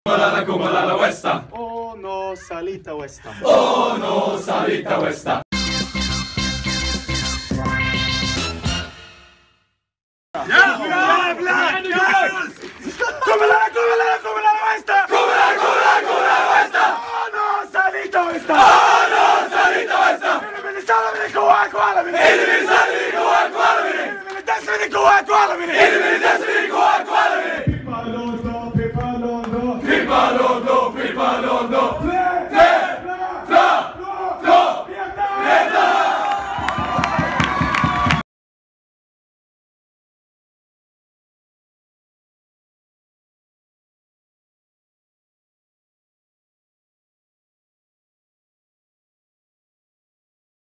Come la questa? Oh no, salita questa. Oh no, salita questa. Come la questa? Come la questa? Oh no, salita questa. Oh no, salita questa. Vieni qua, Vieni, vieni, vieni qua, vieni.